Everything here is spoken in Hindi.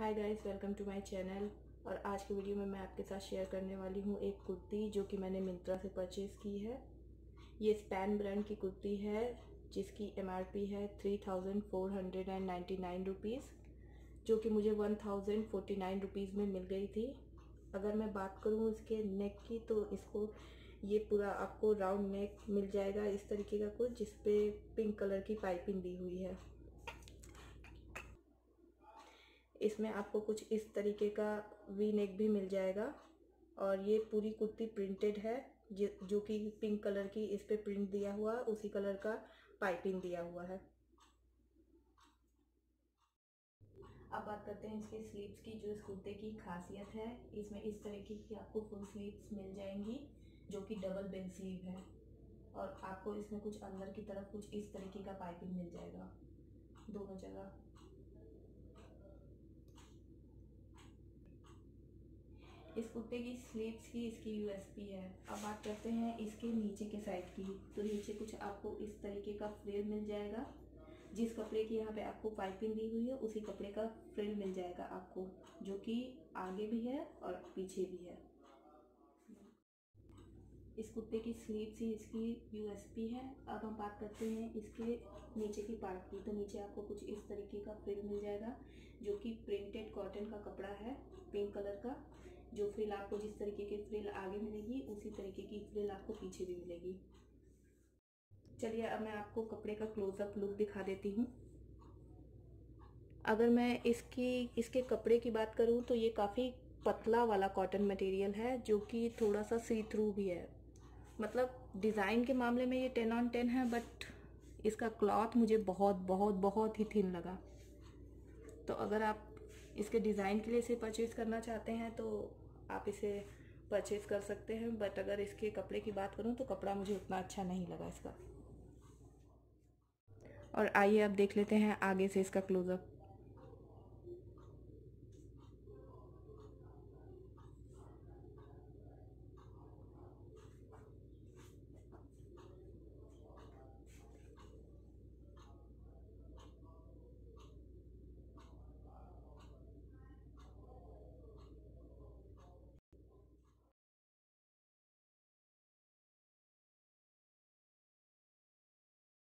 Hi guys, welcome to my channel. और आज की वीडियो में मैं आपके साथ शेयर करने वाली हूँ एक कुर्ती जो कि मैंने मिंत्रा से परचेज़ की है। ये स्पैन ब्रांड की कुर्ती है जिसकी MRP है 3499 रुपीज़, जो कि मुझे 1049 रुपीज़ में मिल गई थी। अगर मैं बात करूँ इसके नेक की तो इसको ये पूरा आपको राउंड नेक मिल जाएगा इस तरीके का कुछ, जिस पे पिंक कलर की पाइपिंग दी हुई है। इसमें आपको कुछ इस तरीके का वी नेक भी मिल जाएगा और ये पूरी कुर्ती प्रिंटेड है जो कि पिंक कलर की इस पे प्रिंट दिया हुआ, उसी कलर का पाइपिंग दिया हुआ है। अब बात करते हैं इसके स्लीव्स की। जो इस कुर्ते की खासियत है, इसमें इस तरीके की आपको फुल स्लीव्स मिल जाएंगी जो कि डबल बेल स्लीव है, और आपको इसमें कुछ अंदर की तरफ कुछ इस तरीके का पाइपिंग मिल जाएगा दोनों जगह। इस कुर्ते की स्लीव्स की इसकी USP है। अब बात करते हैं इसके नीचे के साइड की। तो नीचे कुछ आपको इस तरीके का फ्रिल मिल जाएगा। जिस कपड़े की यहाँ पे आपको पाइपिंग दी हुई है उसी कपड़े का फ्रिल मिल जाएगा आपको, जो कि आगे भी है और पीछे भी है। इस कुर्ते की स्लीव्स ही इसकी USP है। अब हम बात करते हैं इसके नीचे की पार्ट की। तो नीचे आपको कुछ इस तरीके का फ्रिल मिल जाएगा जो कि प्रिंटेड कॉटन का कपड़ा है, पिंक कलर का। जो फ्रिल आपको जिस तरीके की फ्रिल आगे मिलेगी उसी तरीके की फ्रिल आपको पीछे भी मिलेगी। चलिए अब मैं आपको कपड़े का क्लोजअप लुक दिखा देती हूँ। अगर मैं इसके कपड़े की बात करूँ तो ये काफ़ी पतला वाला कॉटन मटेरियल है जो कि थोड़ा सा सी थ्रू भी है। मतलब डिज़ाइन के मामले में ये 10 on 10 है, बट इसका क्लॉथ मुझे बहुत बहुत बहुत ही थिन लगा। तो अगर आप इसके डिज़ाइन के लिए इसे परचेज़ करना चाहते हैं तो आप इसे परचेज़ कर सकते हैं, बट अगर इसके कपड़े की बात करूं तो कपड़ा मुझे उतना अच्छा नहीं लगा इसका। और आइए अब देख लेते हैं आगे से इसका क्लोजअप।